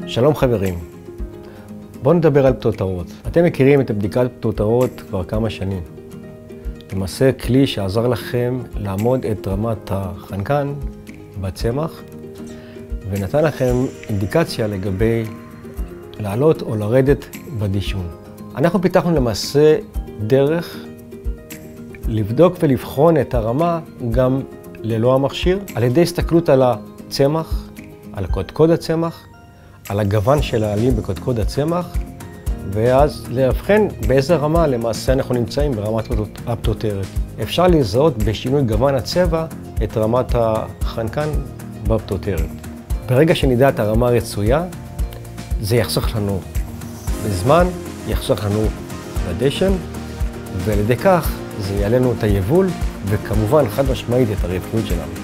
שלום חברים, בואו נדבר על פטוטרות. אתם מכירים את בדיקת פטוטרות כבר כמה שנים. למעשה כלי שעזר לכם לעמוד את רמת החנקן בצמח ונתן לכם אינדיקציה לגבי לעלות או לרדת בדישון. אנחנו פיתחנו למעשה דרך לבדוק ולבחון את הרמה גם ללא המכשיר, על ידי הסתכלות על הצמח, על קודקוד הצמח, על הגוון של העלים בקודקוד הצמח, ואז להבחן באיזה רמה למעשה אנחנו נמצאים ברמת הפטוטרת. אפשר לזהות בשינוי גוון הצבע את רמת החנקן בפטוטרת. ברגע שנדע את הרמה הרצויה, זה יחסוך לנו בזמן, יחסוך לנו בדשן, ועל ידי כך זה יעלה לנו את היבול, וכמובן חד משמעית את הרווחיות שלנו.